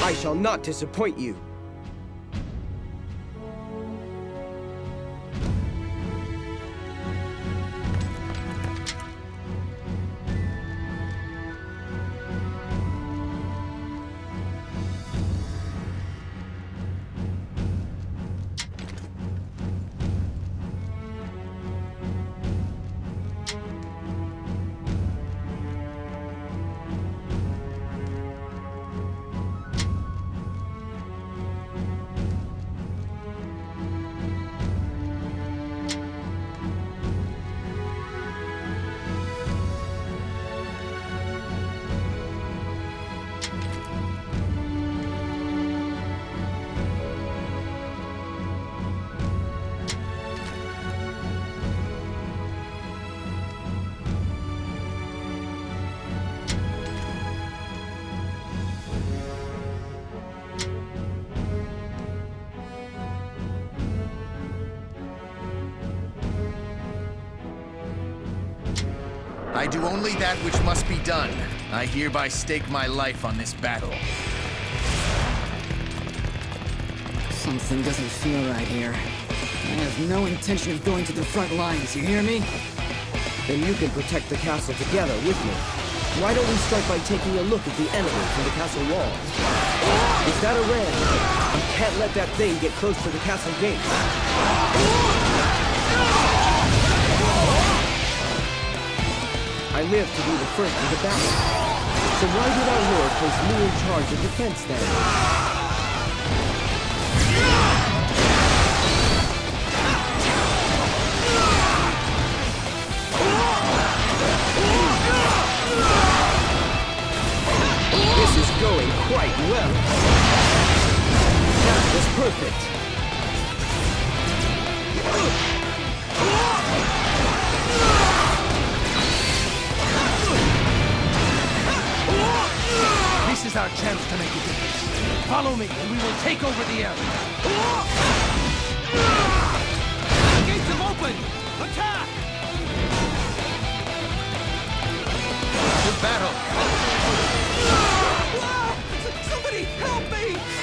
I shall not disappoint you. I do only that which must be done. I hereby stake my life on this battle. Something doesn't feel right here. I have no intention of going to the front lines, you hear me? Then you can protect the castle together with me. Why don't we start by taking a look at the enemy from the castle walls? Is that a ram? You can't let that thing get close to the castle gates. I live to be the first in the battle. So why did our lord place me in charge of defense then? This is going quite well. That was perfect. This is our chance to make a difference. Follow me, and we will take over the area. The gates have opened! Attack! To battle! Somebody help me!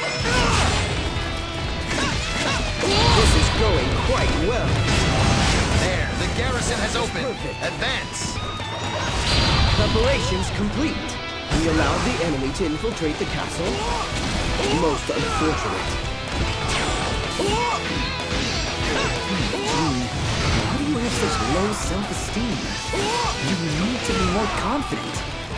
This is going quite well. There, the garrison has opened. Perfect. Advance! Preparations complete. We allowed the enemy to infiltrate the castle. Most unfortunate. Gene, why do you have such low self-esteem? You need to be more confident.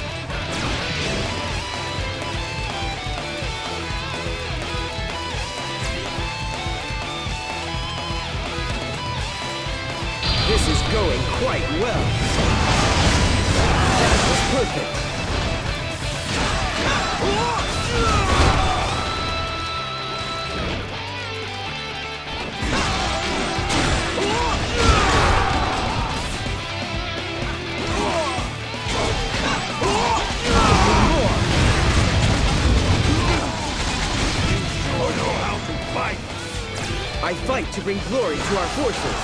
This is going quite well. That was perfect. I fight to bring glory to our forces.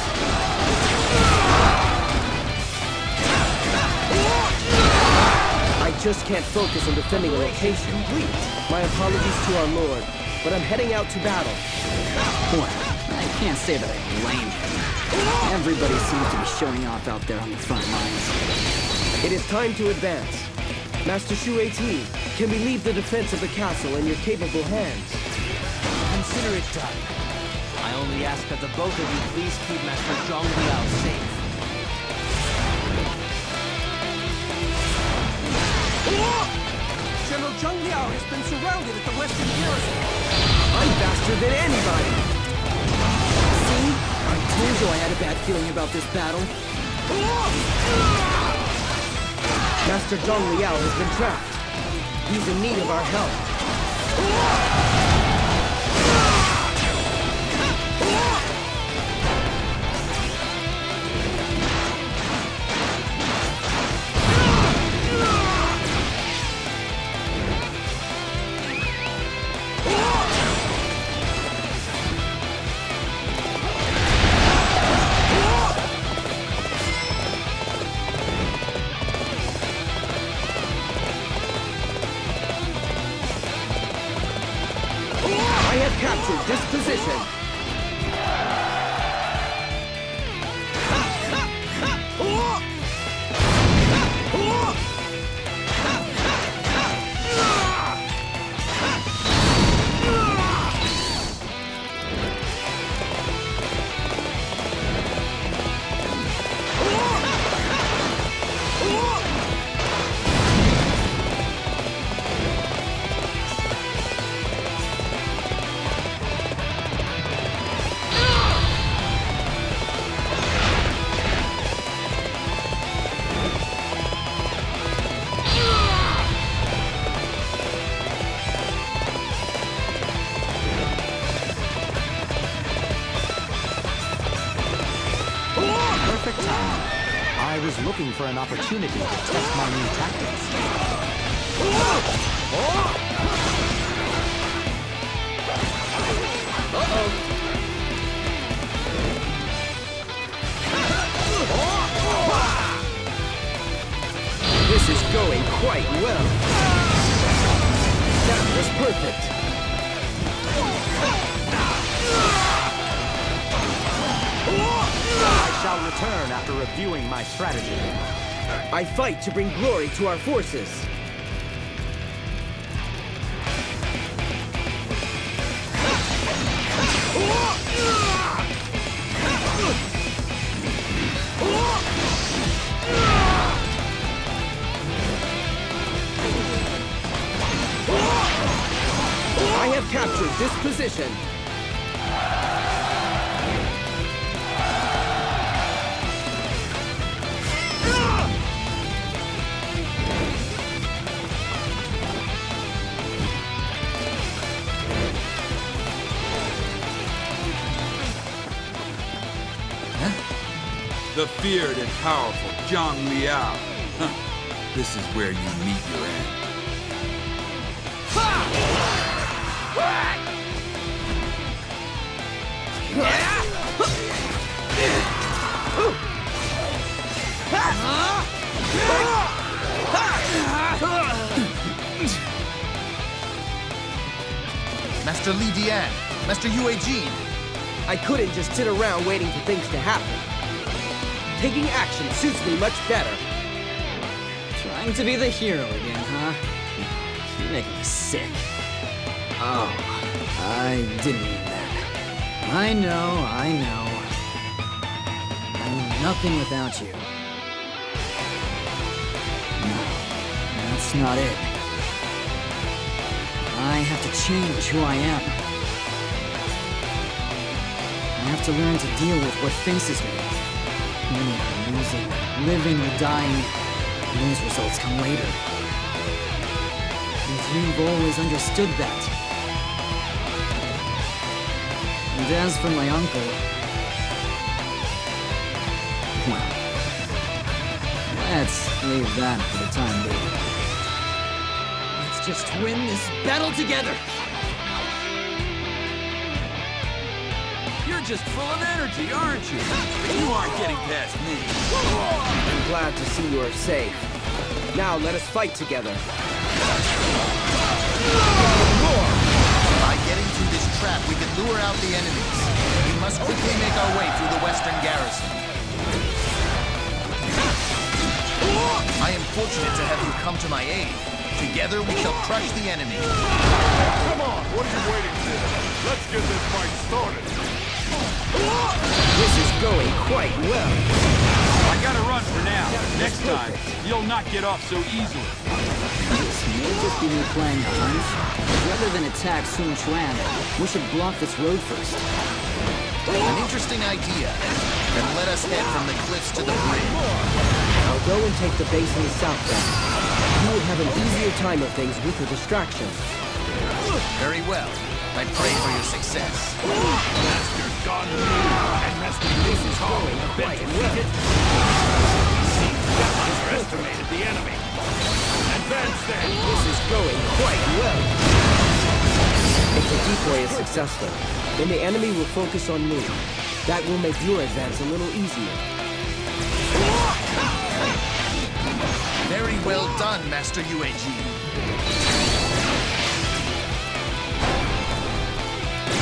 I just can't focus on defending a location. My apologies to our lord, but I'm heading out to battle. Well, I can't say that I blame him. Everybody seems to be showing off out there on the front lines. It is time to advance. Master Shu At, can we leave the defense of the castle in your capable hands? Consider it done. I only ask that the both of you please keep Master Zhang Liao safe. General Zhang Liao has been surrounded at the western garrison. I'm faster than anybody! See? I told you I had a bad feeling about this battle. Master Zhang Liao has been trapped. He's in need of our help. captured this position. Perfect timing. I was looking for an opportunity to test my new tactics. This is going quite well. That was perfect. I shall return after reviewing my strategy. I fight to bring glory to our forces. I have captured this position. The feared and powerful Zhang Liao. Huh. This is where you meet your end. Master Li Dian, Master Yue Jin. I couldn't just sit around waiting for things to happen. Taking action suits me much better. Trying to be the hero again, huh? You make me sick. Oh, I didn't mean that. I know. I'm nothing without you. No, that's not it. I have to change who I am. I have to learn to deal with what faces me. Winning or losing, living or dying, those results come later. And you've always understood that. And as for my uncle, well, let's leave that for the time being. Let's just win this battle together! You're just full of energy, aren't you? You aren't getting past me. I'm glad to see you are safe. Now let us fight together. By getting through this trap, we can lure out the enemies. We must quickly make our way through the western garrison. I am fortunate to have you come to my aid. Together, we shall crush the enemy. Come on, what are you waiting for? Let's get this fight started. This is going quite well. I gotta run for now. Next time, you'll not get off so easily. This may just be me playing a hunch. Rather than attack Sun Quan, we should block this road first. An interesting idea. Then let us head from the cliffs to the bridge. I'll go and take the base in the south then. You would have an easier time of things with the distractions. Very well. I pray for your success. Master Don and Master This is going have been defeated. That underestimated the enemy. Advance then. This is going quite well. If the decoy is successful, then the enemy will focus on me. That will make your advance a little easier. Very well done, Master Yue Jin.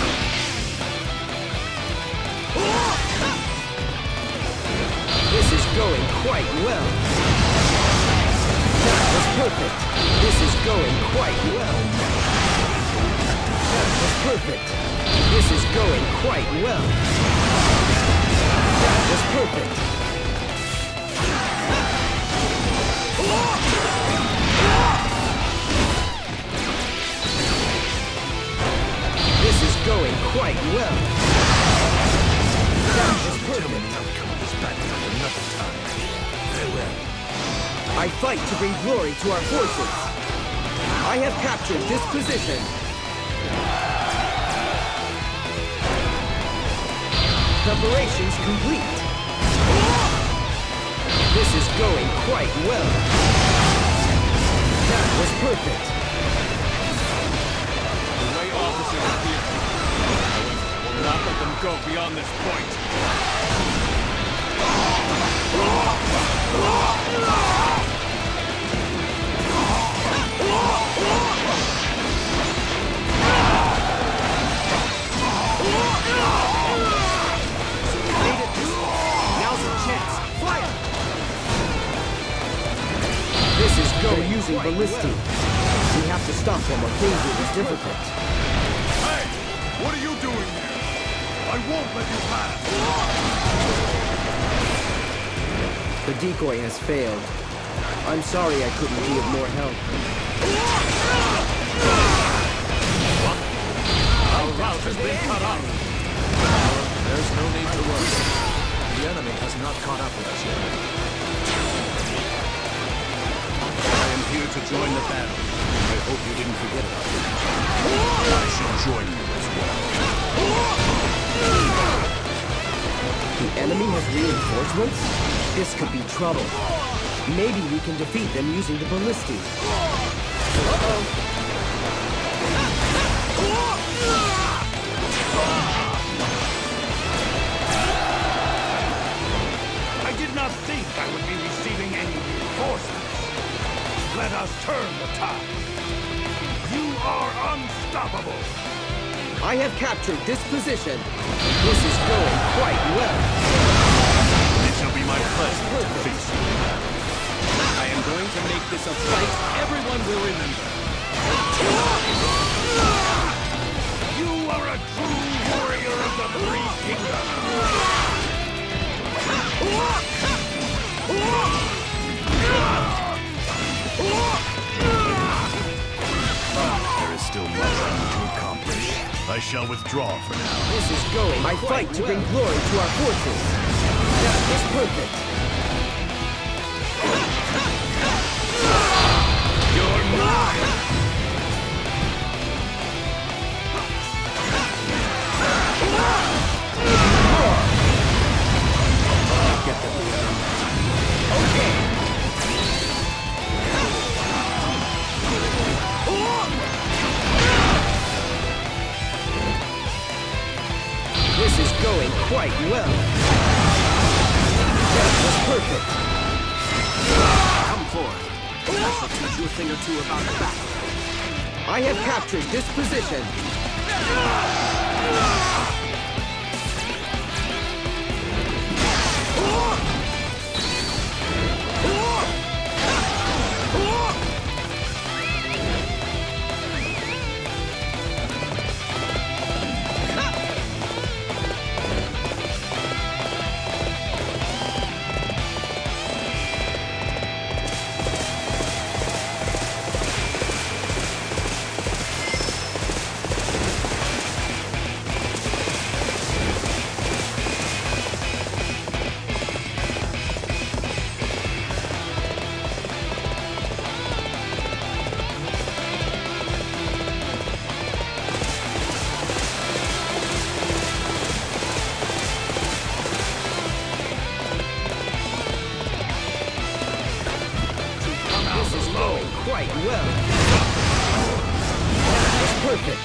quite well. That was perfect. This is going quite well. That was perfect. I fight to bring glory to our forces. I have captured this position. Preparations complete. This is going quite well. That was perfect. The way officers appear. I will not let them go beyond this point. This is They're using ballisti. We have to stop them or things will be difficult. Hey! What are you doing here? I won't let you pass! The decoy has failed. I'm sorry I couldn't be of more help. Our route has been cut off. There's no need to worry. The enemy has not caught up with us yet. I am here to join the battle. I hope you didn't forget about me. I shall join you as well. The enemy has reinforcements? This could be trouble. Maybe we can defeat them using the ballisti. Uh-oh. I did not think I would be receiving any reinforcements. Let us turn the tide. You are unstoppable. I have captured this position. This is going quite well. It shall be my pleasure to face you. I am going to make this a fight everyone will remember. You are a true warrior of the Three Kingdoms. There is still much I need to accomplish. I shall withdraw for now. This is going. I fight to bring glory to our forces. That was perfect. You're mine! Get them. Okay. This is going quite well. That was perfect. Come forth. I shall teach you a thing or two about battle. I have captured this position. Quite well. That was perfect.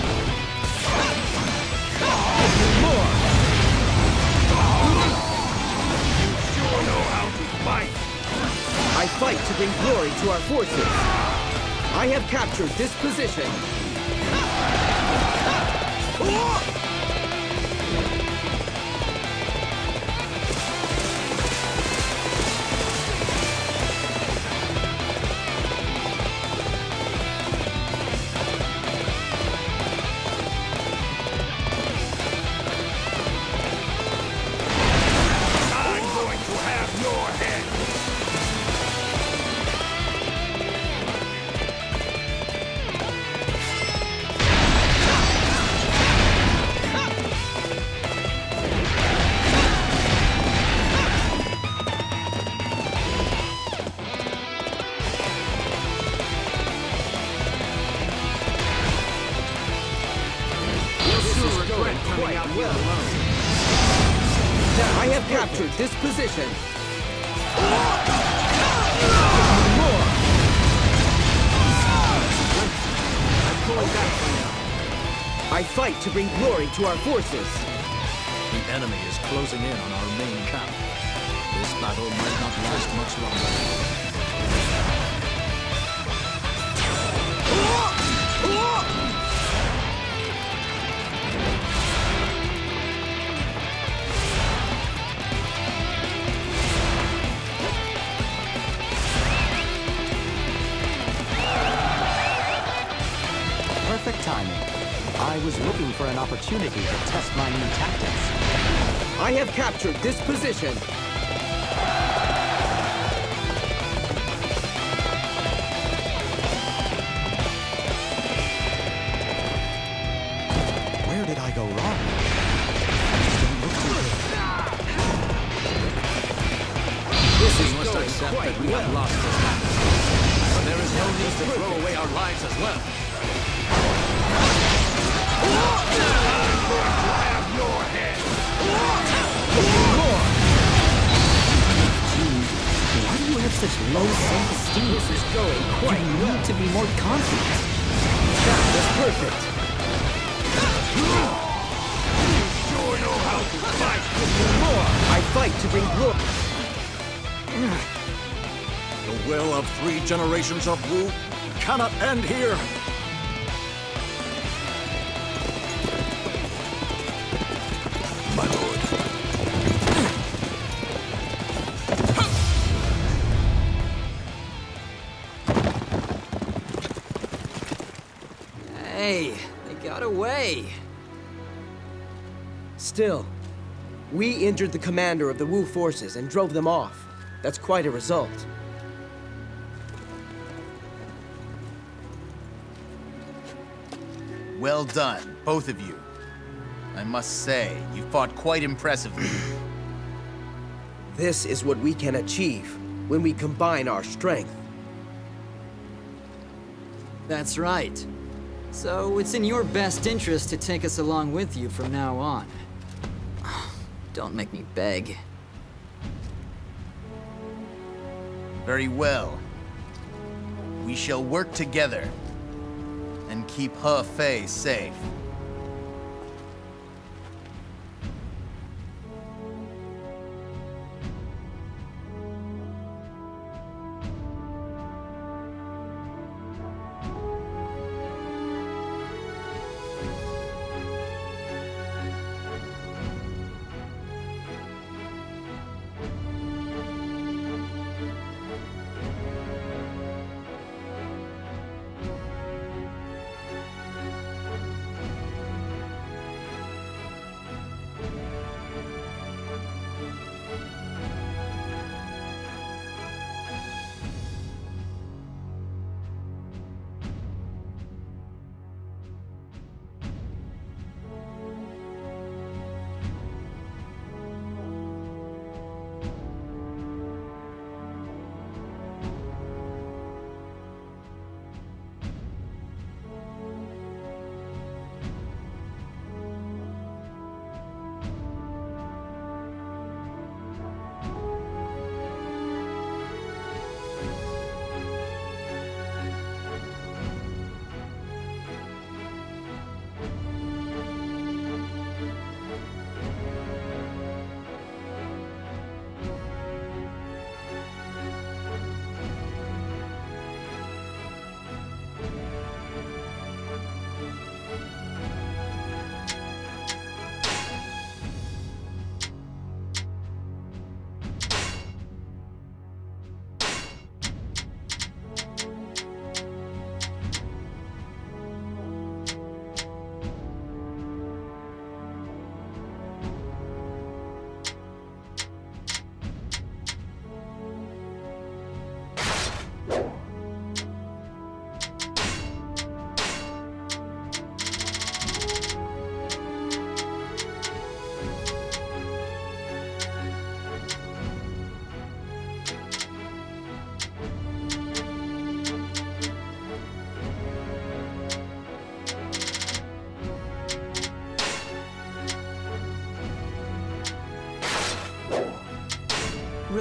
More. You sure know how to fight. I fight to bring glory to our forces. I have captured this position. well. I have captured this position. More. I'm pulling back for now. I fight to bring glory to our forces. The enemy is closing in on our main camp. This battle might not last much longer. Perfect timing. I was looking for an opportunity to test my new tactics. I have captured this position. Where did I go wrong? Things don't look too good. This We is must going accept quite that we well. have lost this battle. But there is no need to throw away our lives as well. Have your head! Why do you have such low self-esteem? This is going quite You well. need to be more confident. That was perfect. Sure know how to fight! More. I fight to bring glory. The will of 3 generations of Wu cannot end here. My lord. Hey, they got away. Still, we injured the commander of the Wu forces and drove them off. That's quite a result. Well done, both of you. I must say, you fought quite impressively. This is what we can achieve when we combine our strength. That's right. So it's in your best interest to take us along with you from now on. Don't make me beg. Very well. We shall work together and keep He Fei safe.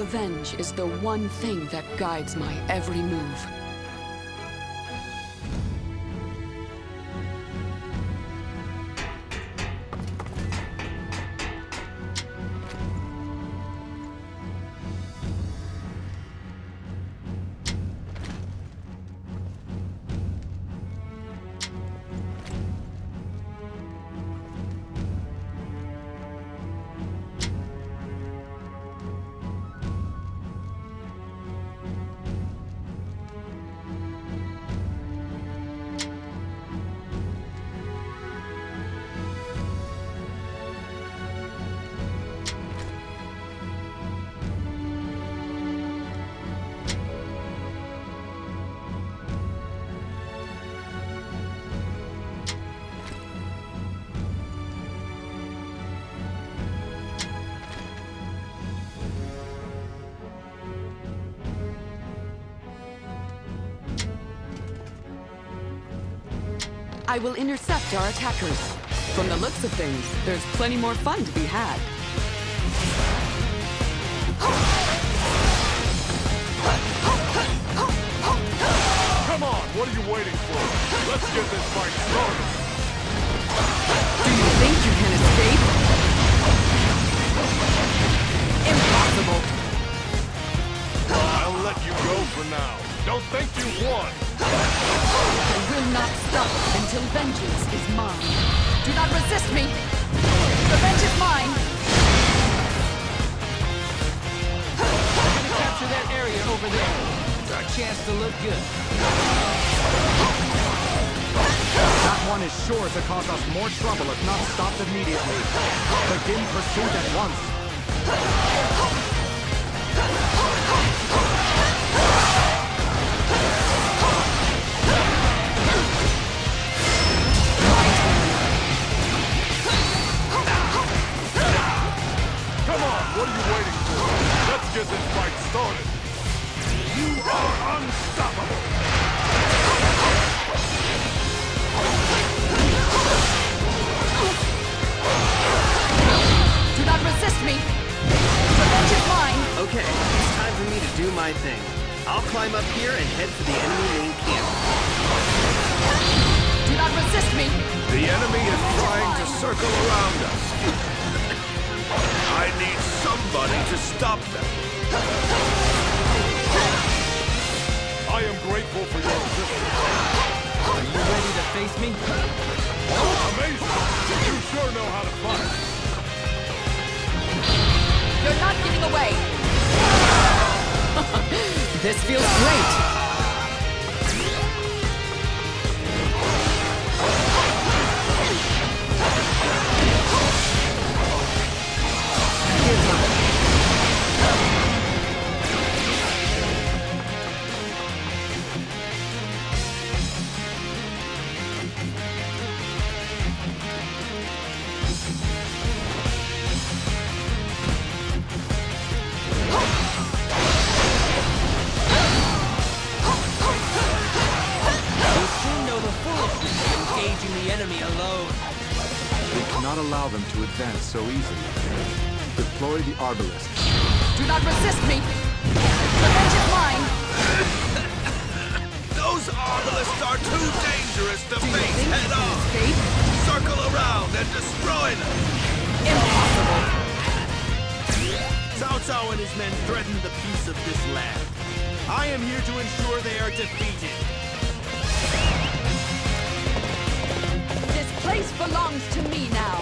Revenge is the one thing that guides my every move. I will intercept our attackers. From the looks of things, there's plenty more fun to be had. Come on, what are you waiting for? Let's get this fight started. Do you think you can escape? Impossible. I'll let you go for now. Don't think you won. I will not stop until vengeance is mine. Do not resist me! Revenge is mine! We're gonna capture that area over there. It's our chance to look good. That one is sure to cause us more trouble if not stopped immediately. Begin pursuit at once. Come on, what are you waiting for? Let's get this fight started. You are unstoppable. Do not resist me! Revenge is mine! Okay, it's time for me to do my thing. I'll climb up here and head for the enemy main camp. Do not resist me! The enemy is trying to circle around us. I need somebody to stop them. I am grateful for your assistance. Are you ready to face me? Amazing! You sure know how to fight. You're not getting away! This feels great! Allow them to advance so easily. Deploy the Arbalest. Do not resist me! Revenge is mine! Those Arbalists are too dangerous to face head on! Escape? Circle around and destroy them! Impossible! Cao Cao and his men threaten the peace of this land. I am here to ensure they are defeated. This place belongs to me now.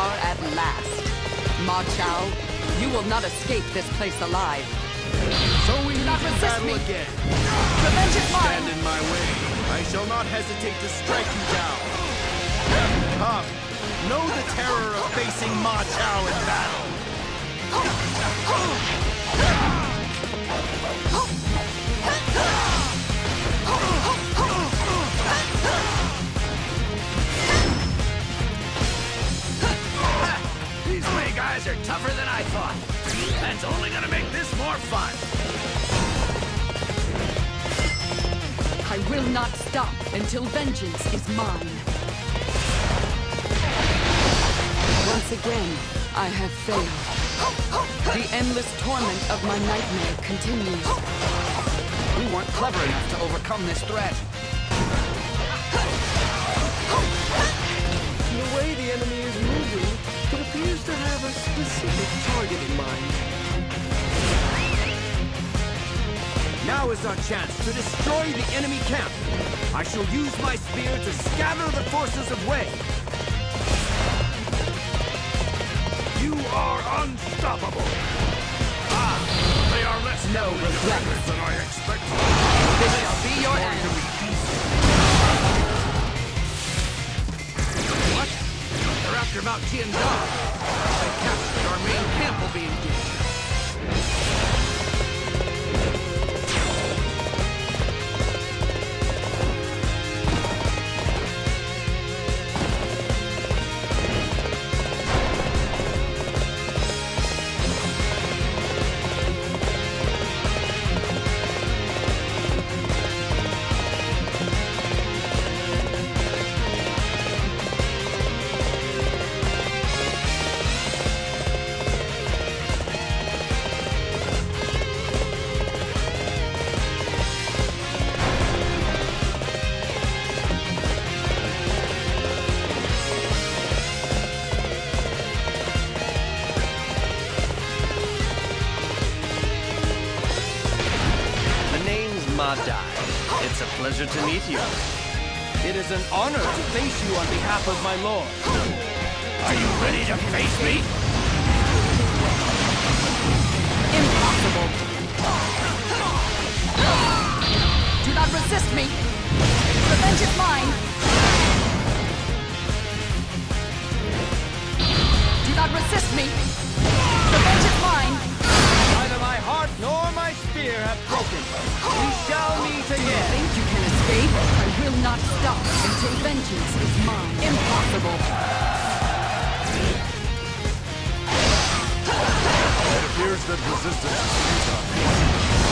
are at last. Ma Chao, you will not escape this place alive. So we Do not meet in resist battle me. again. Revenge is mine! Stand in my way. I shall not hesitate to strike you down. Come, know the terror of facing Ma Chao in battle. These Wei guys are tougher than I thought. That's only gonna make this more fun. I will not stop until vengeance is mine. Once again, I have failed. The endless torment of my nightmare continues. We weren't clever enough to overcome this threat. The way the enemy is moving, it appears to have a specific target in mind. Now is our chance to destroy the enemy camp. I shall use my spear to scatter the forces of Wei. You are unstoppable. Ah, they are less No regrets. than I expected. This shall be your end. What? They're after Mount Tiandong. They captured our main camp will be in danger. It's a pleasure to meet you. It is an honor to face you on behalf of my lord. Are you ready to face me? Impossible. Do not resist me. Revenge is mine. Do not resist me. Revenge is mine. Neither my heart nor my spear have broken. We shall meet again. Think you can escape? I will not stop until vengeance is mine. Impossible. It appears that resistance is futile.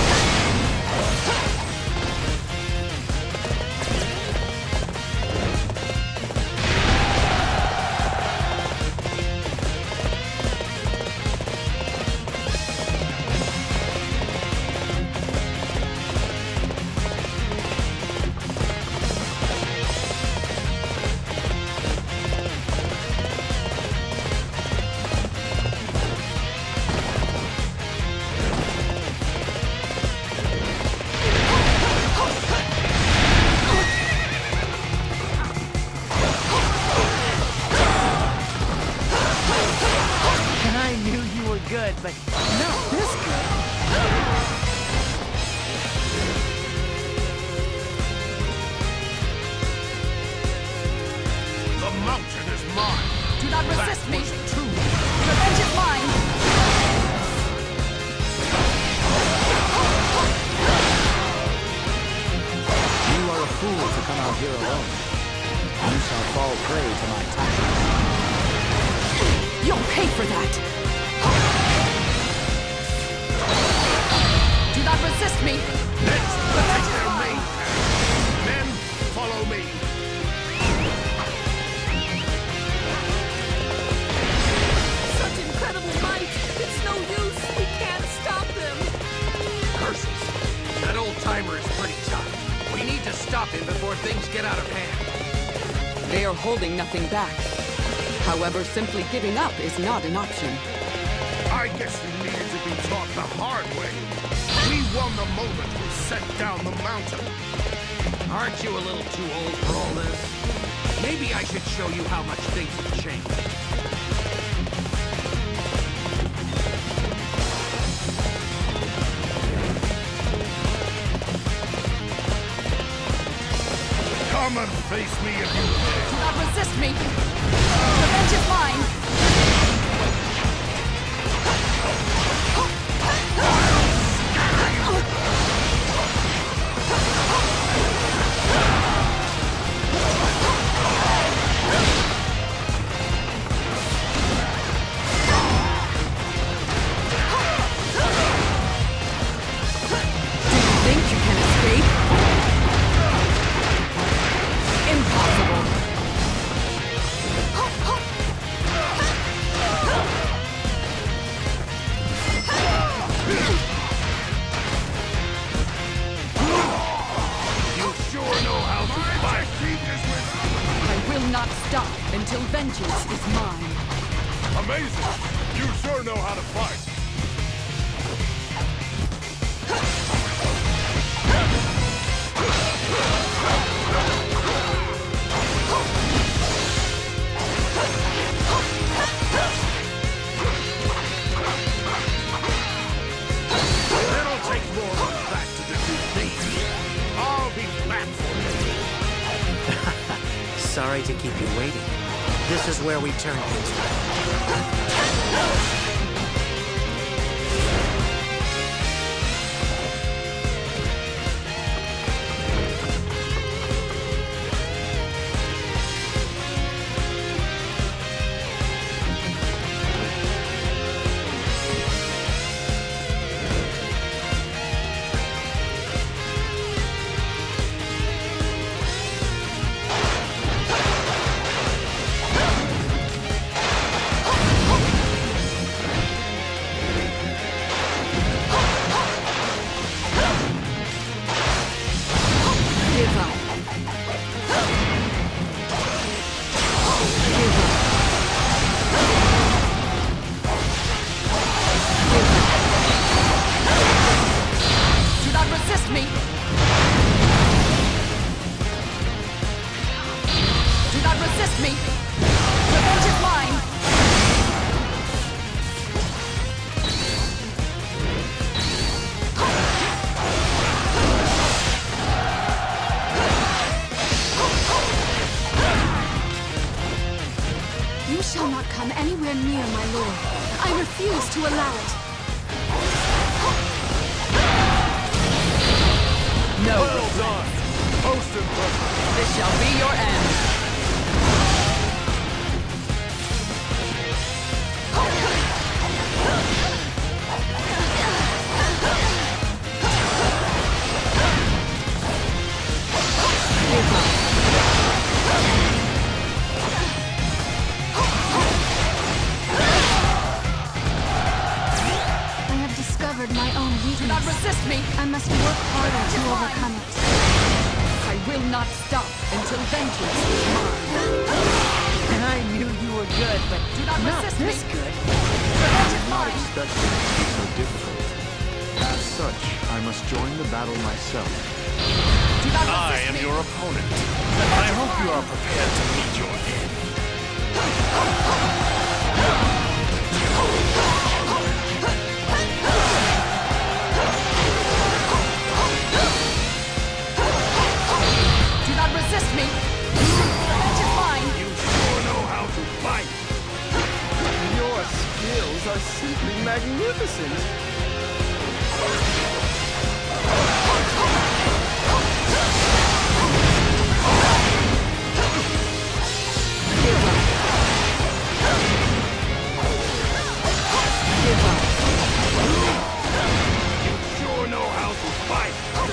Good, but not this good. The mountain is mine. Do not resist That me. was true. Revenge is mine. You are a fool to come out here alone. You shall fall prey to my tactics. You'll pay for that. Do not resist me. Let's protect their main camp. Men, follow me. Such incredible might. It's no use. We can't stop them. Curses. That old-timer is pretty tough. We need to stop him before things get out of hand. They are holding nothing back. However, simply giving up is not an option. I guess you needed to be taught the hard way. We won the moment we set down the mountain. Aren't you a little too old for all this? Maybe I should show you how much things have changed. Face me if you dare. Do not resist me! Revenge is mine! Do you think you can escape? Impossible! You sure know how to fight. I will not stop until vengeance is mine. Amazing! You sure know how to fight. It'll take more than that to defeat me. I'll be back for you. Sorry to keep you waiting. This is where we turn things around. Give up. Do not resist me! Do not resist me! Revenge is mine! You shall not come anywhere near my lord. I refuse to allow it. No. Well done. Most impressive. This shall be your end. I have discovered my own weakness. Do not resist me! I must work harder to overcome it. I will not stop until vengeance is mine. I knew you were good, but Do not not resist this me! good. Revenge is Not mine! expecting it to be so difficult. As such, I must join the battle myself. Do not resist I am me! your opponent. I hope you are prepared to meet your end. Do not resist me! Revenge is mine! You sure know how to fight. Your skills are simply magnificent. You sure know how to fight.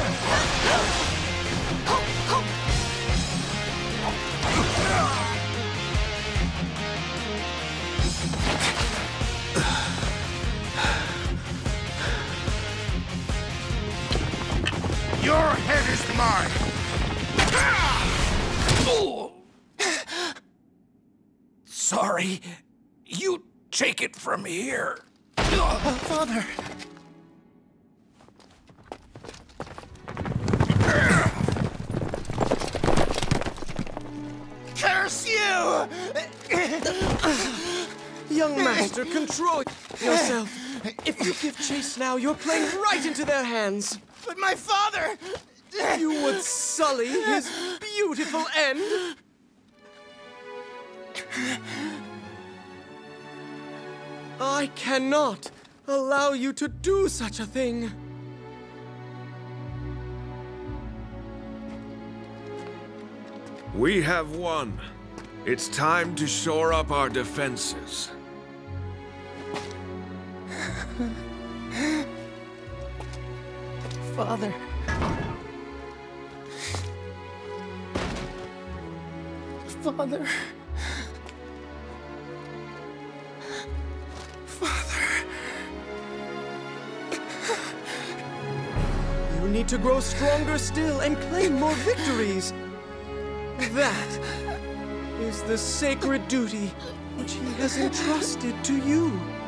Your head is mine. Sorry. You take it from here. Father! Curse you! Young master, control yourself. If you give chase now, you're playing right into their hands. But my father! You would sully his beautiful end? I cannot allow you to do such a thing. We have won. It's time to shore up our defenses. Father. Father. You need to grow stronger still and claim more victories. That is the sacred duty which he has entrusted to you.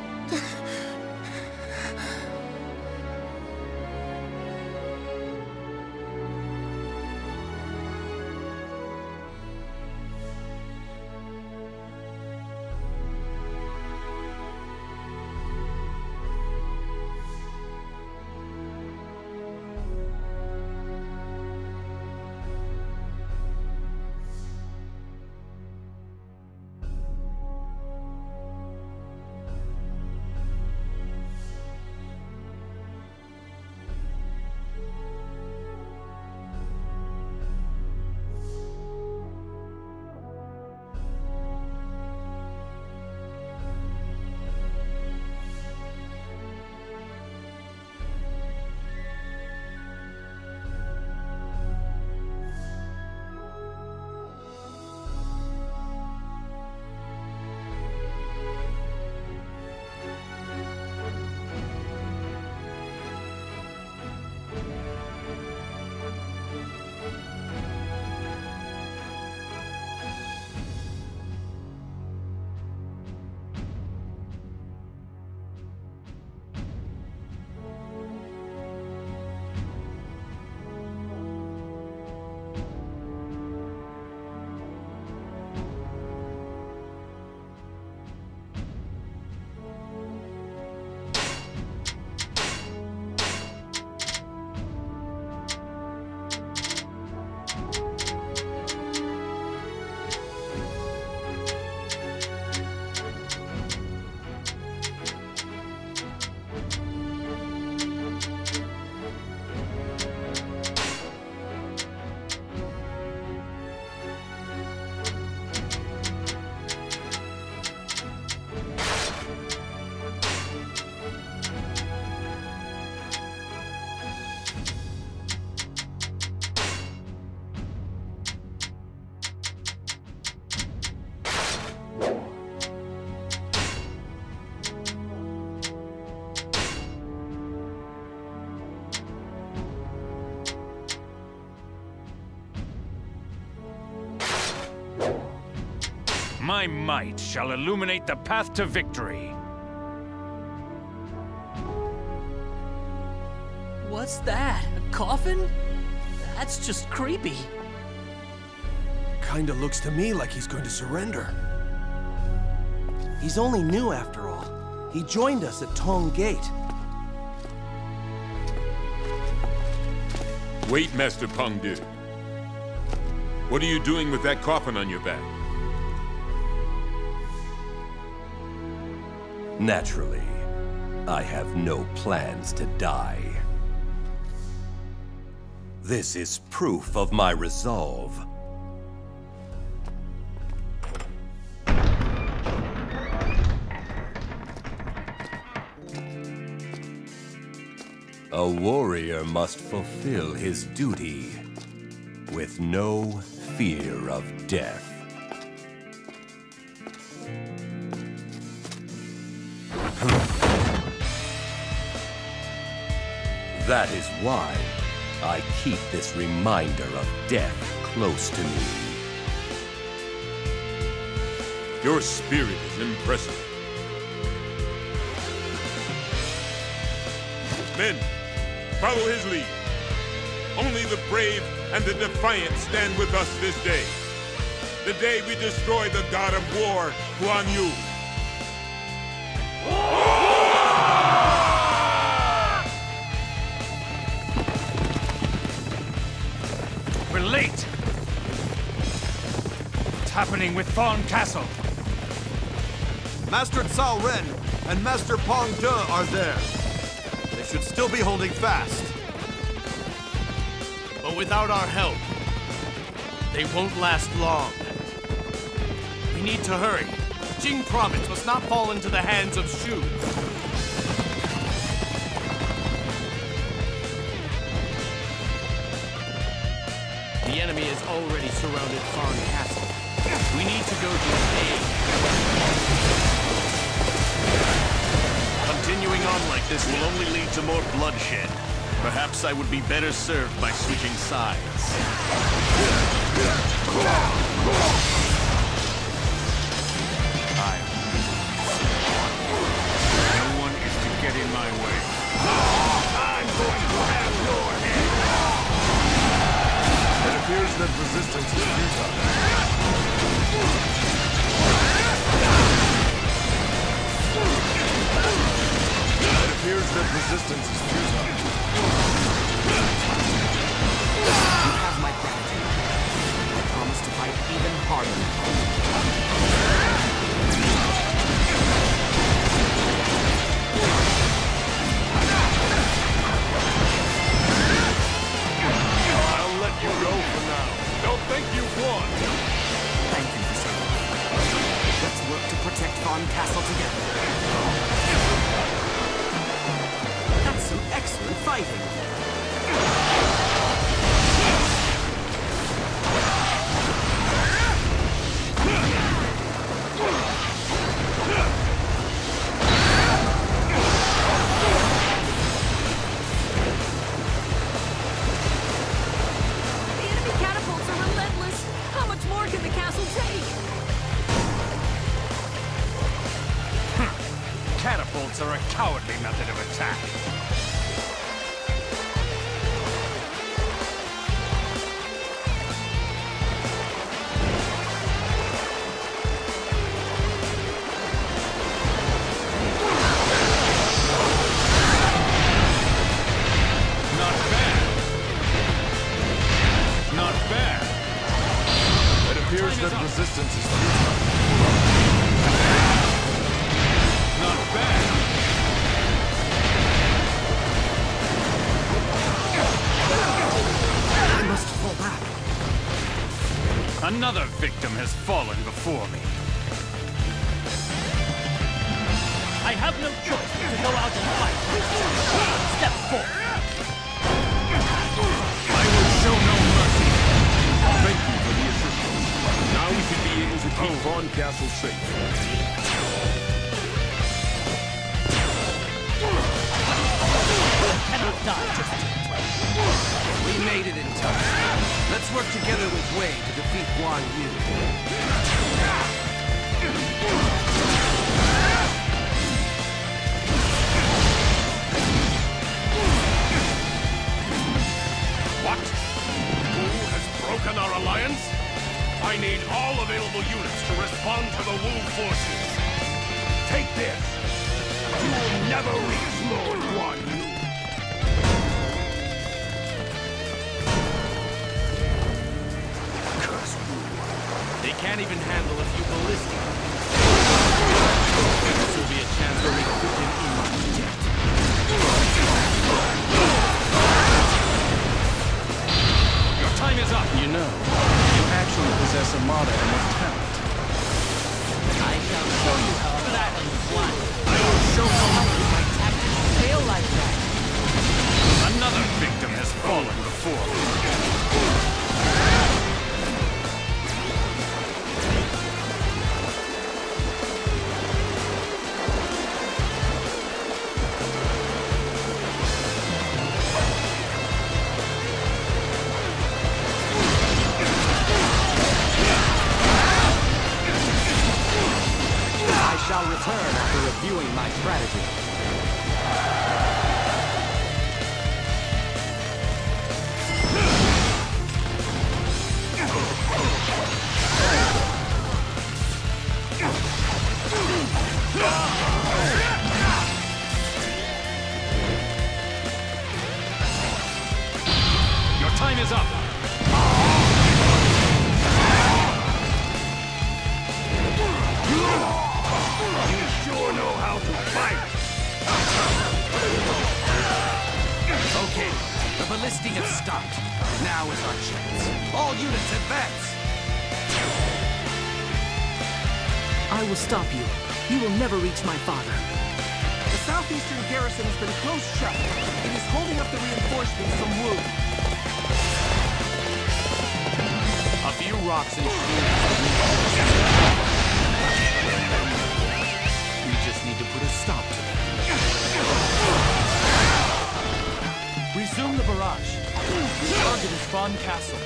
My might shall illuminate the path to victory. What's that? A coffin? That's just creepy. Kinda looks to me like he's going to surrender. He's only new after all. He joined us at Tong Gate. Wait, Master Pengdu. What are you doing with that coffin on your back? Naturally, I have no plans to die. This is proof of my resolve. A warrior must fulfill his duty with no fear of death. That is why I keep this reminder of death close to me. Your spirit is impressive. Men, follow his lead. Only the brave and the defiant stand with us this day. The day we destroy the god of war, Guan Yu. happening with Fawn Castle? Master Cao Ren and Master Pong De are there. They should still be holding fast. But without our help, they won't last long. We need to hurry. Jing Province must not fall into the hands of Shu. The enemy has already surrounded Fawn Castle. We need to go to its aid. Continuing on like this will only lead to more bloodshed. Perhaps I would be better served by switching sides. No one is to get in my way. I'm going to have your head! It appears that resistance is futile. It appears that resistance is futile. You have my gratitude. I promise to fight even harder. I'll let you go for now. Don't think you've won. Thank you for saving me. Let's work to protect Fawn Castle together. That's some excellent fighting. Catapults are a cowardly method of attack. Not bad. Not bad. It appears that resistance is futile. Not bad. I must fall back. Another victim has fallen before me. I have no choice but to go out and fight. Step forward. I will show no mercy. Thank you for the assistance. Now we should be able to keep Fawn Castle safe. Cannot die just yet. We made it in time. Let's work together with Wei to defeat Guan Yu. What? Who has broken our alliance? I need all available units to respond to the Wu forces. Take this! You will never reach Lord Guan Yu! They can't even handle a few ballistic. This will be a chance for me to put them in my jet. Your time is up! You know, you actually possess a modicum of talent. I shall show you how that is won. I will show you How did my tactics fail like that? another victim has fallen before me. I shall return after reviewing my strategy. Your time is up! how to fight! Okay, the ballistic have stopped. Now is our chance. All units advance! I will stop you. You will never reach my father. The southeastern garrison has been closed shut. It is holding up the reinforcements from Wu. A few rocks and shields. We just need to put a stop to them. Resume the barrage. The target is Fawn Castle.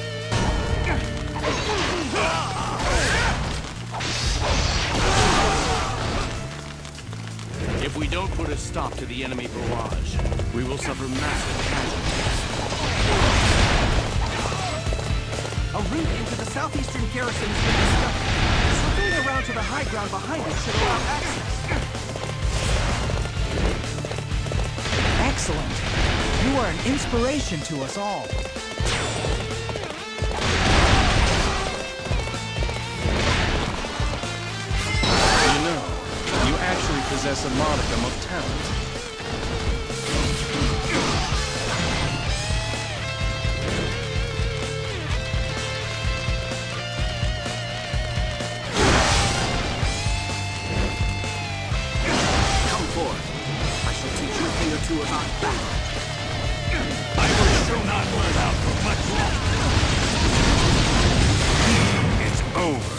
If we don't put a stop to the enemy barrage, we will suffer massive casualties. A route into the southeastern garrison has been discovered. Slipping around to the high ground behind it should allow access. Excellent. You are an inspiration to us all. You know, you actually possess a modicum of talent. Come forth. I shall teach you a thing or two about battle. I will sure not learn out for much longer. It's over.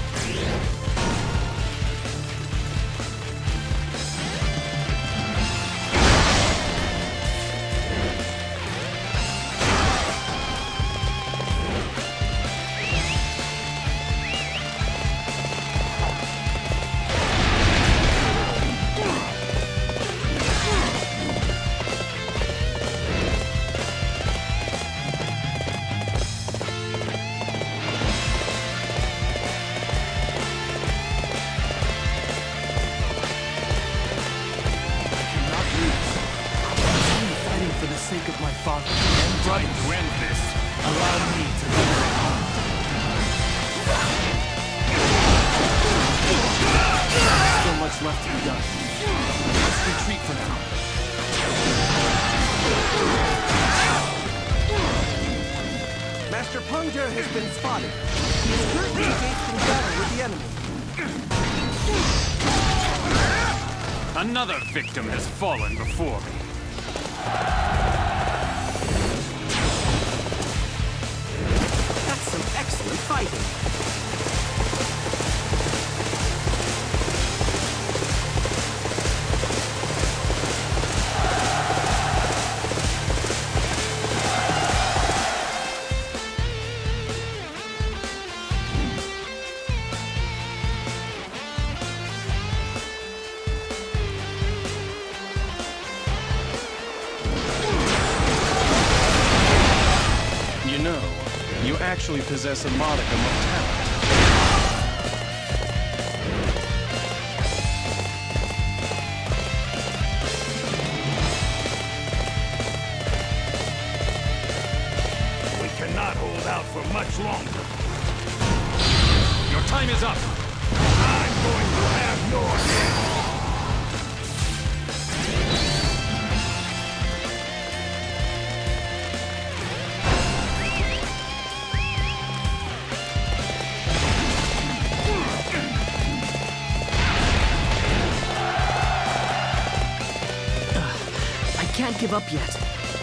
Has been spotted. He is currently engaged in battle with the enemy. Another victim has fallen before me. That's some excellent fighting. You actually possess a modicum of talent. We cannot hold out for much longer. Your time is up. I'm going to have your head. Can't give up yet.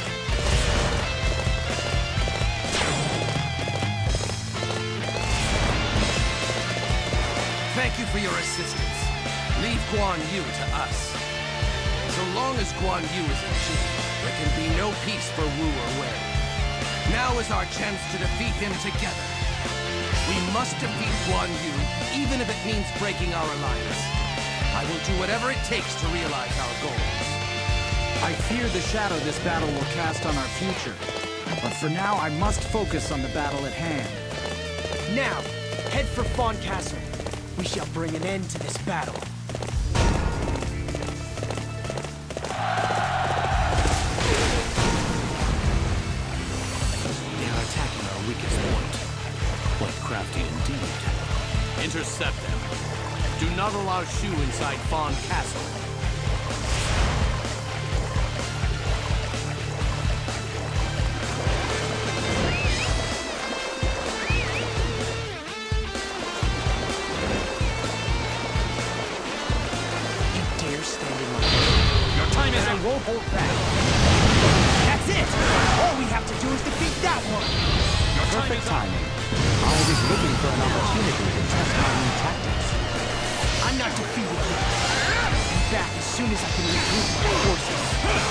Thank you for your assistance. Leave Guan Yu to us. So long as Guan Yu is in jail, there can be no peace for Wu or Wei. Now is our chance to defeat him together. We must defeat Guan Yu, even if it means breaking our alliance. I will do whatever it takes to realize our goals. I fear the shadow this battle will cast on our future. But for now, I must focus on the battle at hand. Now, head for Fawn Castle. We shall bring an end to this battle. They are attacking our weakest point. Quite crafty indeed. Intercept them. Do not allow allow Shu inside Fawn Castle. You dare stand in my way? Your time is up. I won't hold back. That's it! All we have to do is defeat that one! Perfect timing. I was looking for an opportunity to test my new tactics. I'm not defeated yet. I'll be back as soon as I can regroup my forces.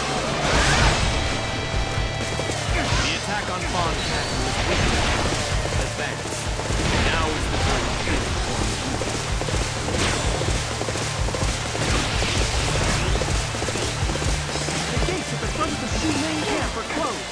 The attack on Fawn Castle is weak. Advance. Now is the time to finish Guan Yu. The gates at the front of the Shu main camp are closed.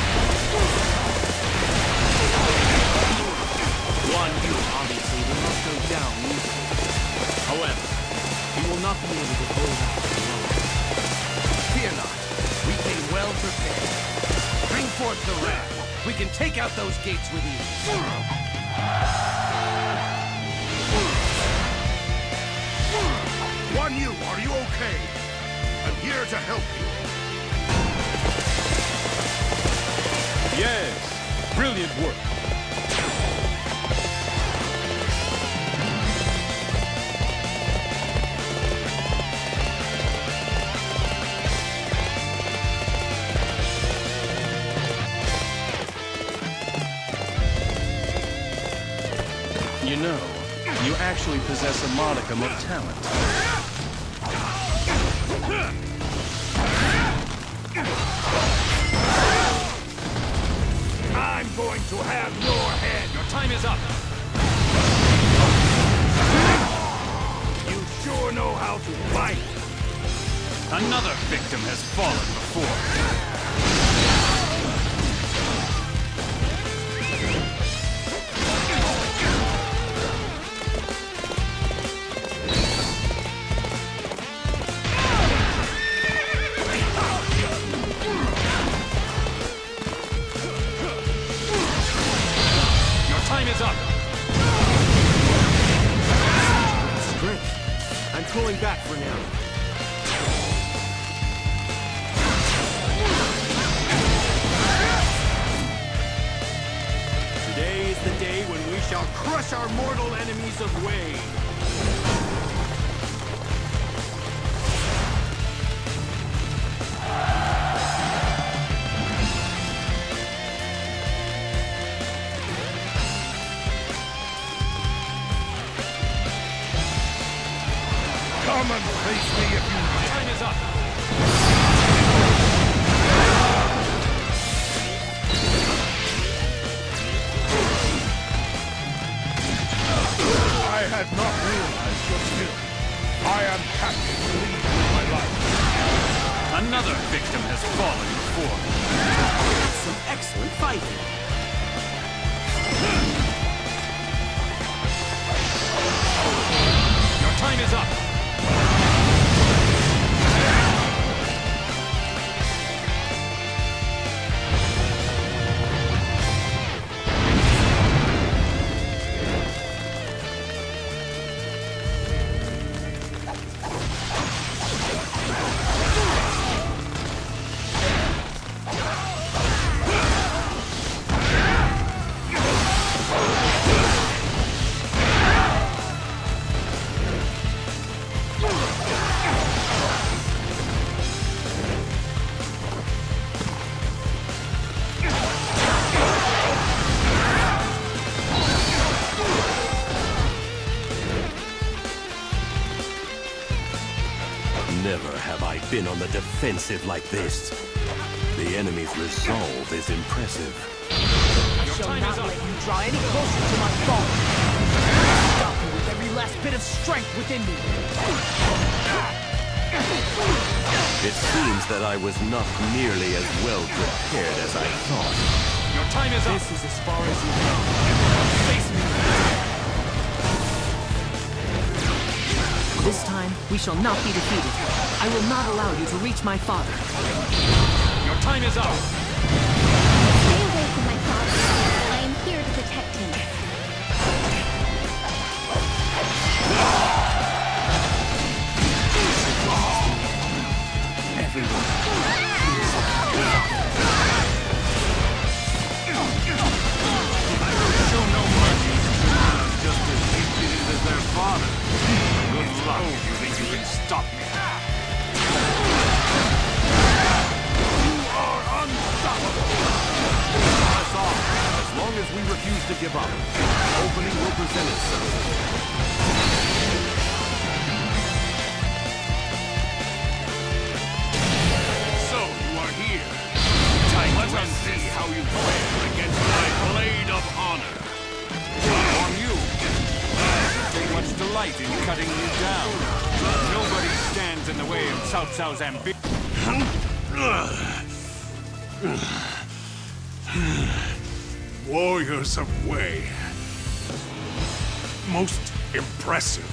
Guan Yu obviously will not go down easily. However, he will not be able to hold out alone. Fear not, we came well prepared. Bring forth the ram. We can take out those gates with ease. Guan Yu, are you okay? I'm here to help you. Yes, brilliant work. You know, you actually possess a modicum of talent. I'm going to have your head. Your time is up. You sure know how to fight. Another victim has fallen before. Time is up. Strength. I'm pulling back for now. Today is the day when we shall crush our mortal enemies of Wei. Come and face me if you dare. Time is up. I had not realized your skill. I am happy to lead with my life. Another victim has fallen before. Some excellent fighting. Your time is up. Never have I been on the defensive like this. The enemy's resolve is impressive. I shall not let you draw any closer to my fault. Stop you with every last bit of strength within me. It seems that I was not nearly as well prepared as I thought. Your time is up. This is as far as you go. Face me. This time, we shall not be defeated. I will not allow you to reach my father. Your time is up. Stay away from my father. I am here to protect him. refuse to give up. Opening will present itself. So you are here. Let us see how you fare against my blade of honor. On you. I take much delight in cutting you down. Nobody stands in the way of Cao Cao's ambition. Warriors of Wei. Most impressive.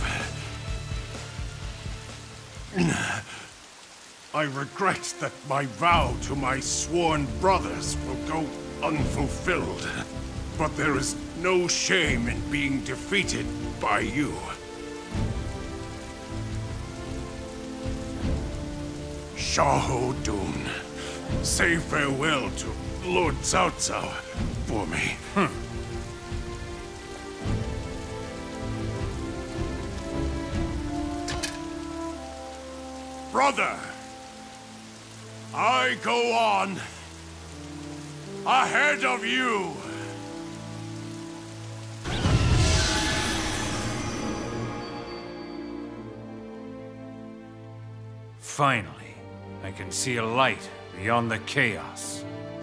I regret that my vow to my sworn brothers will go unfulfilled. But there is no shame in being defeated by you. Xiahou Dun, say farewell to Lord Cao Cao for me. Brother, I go on ahead of you. Finally, I can see a light beyond the chaos.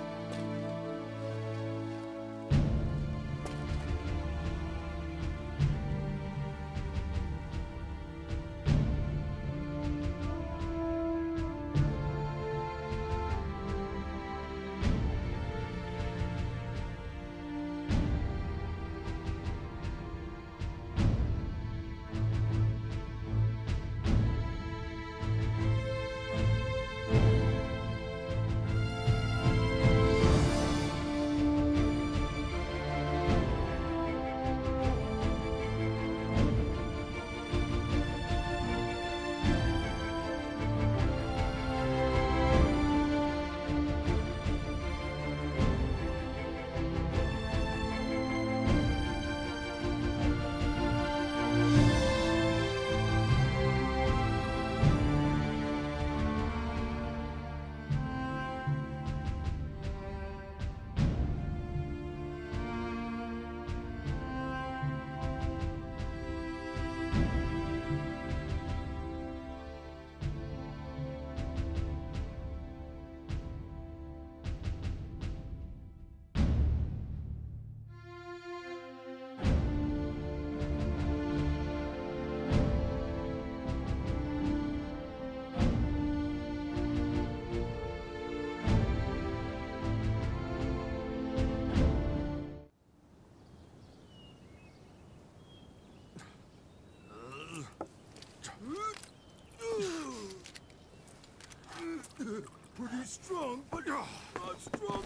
Pretty strong, but not strong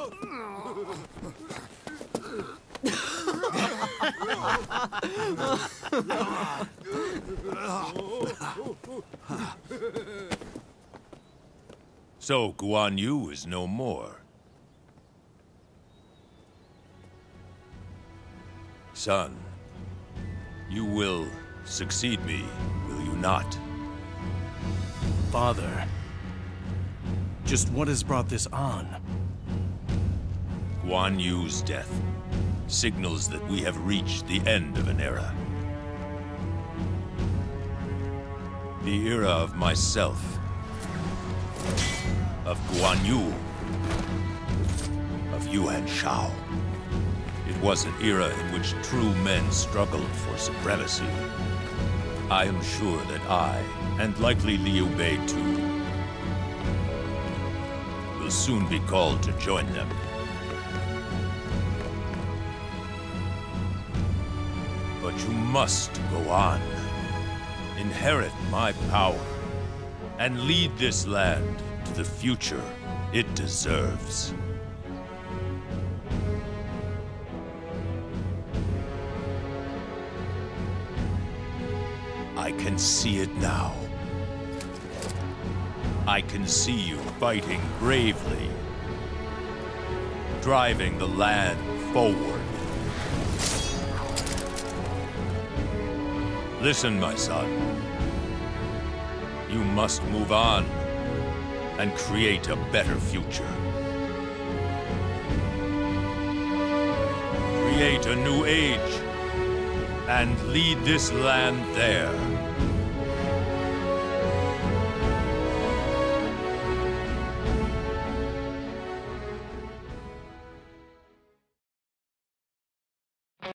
enough. So Guan Yu is no more. Son, you will succeed me, will you not? Father, just what has brought this on? Guan Yu's death signals that we have reached the end of an era. The era of myself, of Guan Yu, of Yuan Shao. It was an era in which true men struggled for supremacy. I am sure that I, and likely Liu Bei too, will soon be called to join them. But you must go on, inherit my power, and lead this land to the future it deserves. I can see it now. I can see you fighting bravely, driving the land forward. Listen, my son. You must move on and create a better future. create a new age and lead this land there.